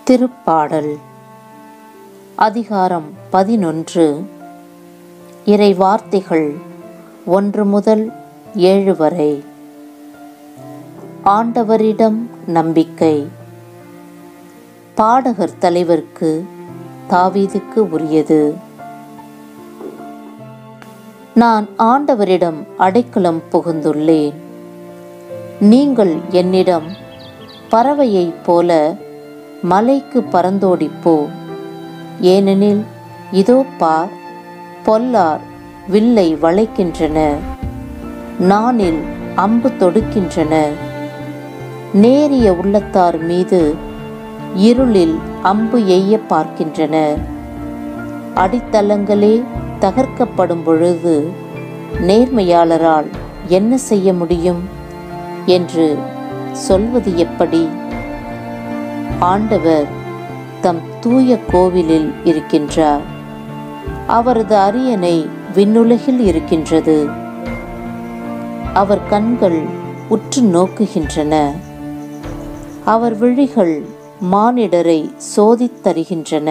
திருப்பாடல் அதிகாரம் 11. இறை வார்த்தைகள் 1 முதல் 7 வரை. ஆண்டவரிடம் நம்பிக்கை. பாடகர் தலைவருக்கு தாவீதுக்கு உரியது. நான் ஆண்டவரிடம் அடைக்கலம் புகுந்துள்ளேன். நீங்கள் என்னிடம் பறவையைப் போல மலைக்கு பறந்தோடிப்போ, ஏனெனில் இதோ பார், பொல்லார் வில்லை வளைக்கின்றனர், நாணில் அம்பு தொடுக்கின்றனர், நேரிய உள்ளத்தார் மீது இருளில் அம்பு எய்ய பார்க்கின்றனர். அடித்தளங்களே தகர்க்கப்படும் பொழுது நேர்மையாளரால் என்ன செய்ய முடியும் என்று சொல்வது எப்படி? ஆண்டவர் தம் தூய கோவிலில் இருக்கின்றார். அவரது அரியணை விண்ணுலகில் இருக்கின்றது. அவர் கண்கள் உற்று நோக்குகின்றன. அவர் விழிகள் மானிடரை சோதித்தருகின்றன.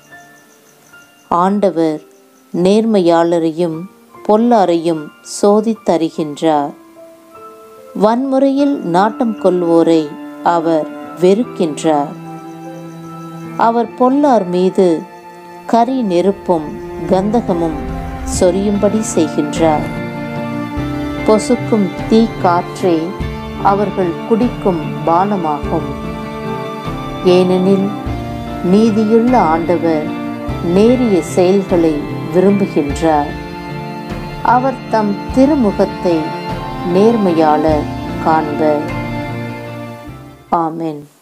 ஆண்டவர் நேர்மையாளரையும் பொல்லாரையும் சோதித்தருகின்றார். வன்முறையில் நாட்டம் கொள்வோரை அவர் வெறுக்கின்றார். அவர் பொல்லார் மீது கரி நெருப்பும் கந்தகமும் சொரியும்படி செய்கின்றார். பொசுக்கும் தீ காற்றே அவர்கள் குடிக்கும் பானமாகும். ஏனெனில் நீதியுள்ள ஆண்டவர் நேரிய செயல்களை விரும்புகின்றார். அவர் தம் திருமுகத்தை நேர்மையாளர் காண்பர். ஆமென்.